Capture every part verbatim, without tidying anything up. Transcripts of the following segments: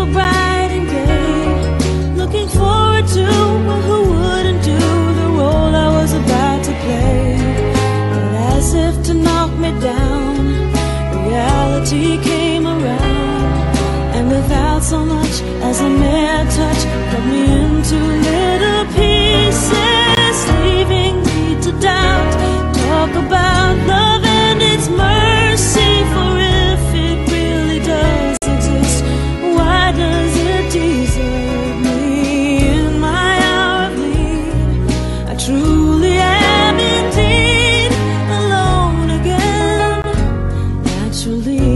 so bright and gay, looking forward to, well, who wouldn't do the role I was about to play. But as if to knock me down, reality came around, and without so much as a mere touch, cut me into little pieces, leaving me to doubt. Talk about love and its mercy, for if it really does exist, why does it desert me in my hour of need? I truly am indeed alone again, naturally.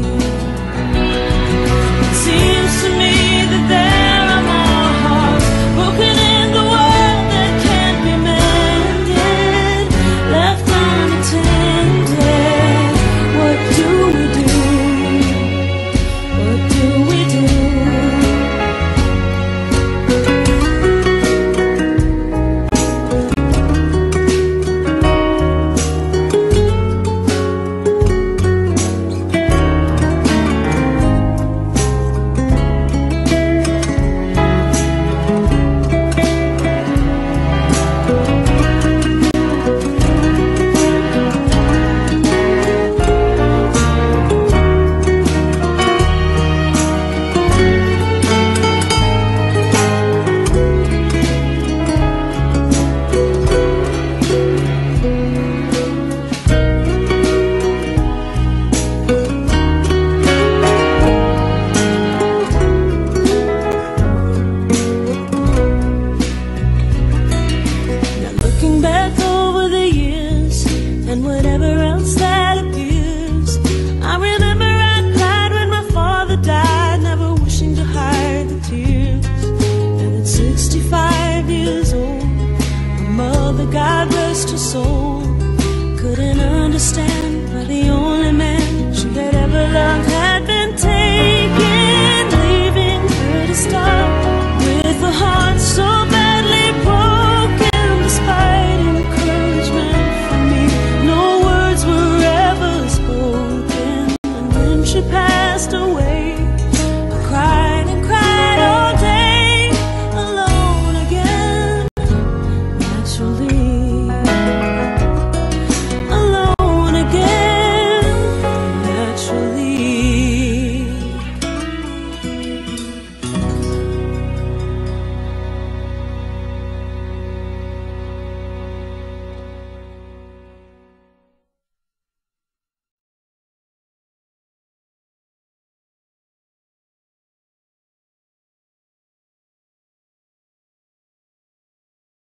It seems to me that there are more hearts broken in the world that can't be mended, left unattended. What do we do? What do we do? Looking back over the years and whatever else that appears, I remember I cried when my father died, never wishing to hide the tears. And at sixty-five years old, my mother, God rest her soul, couldn't understand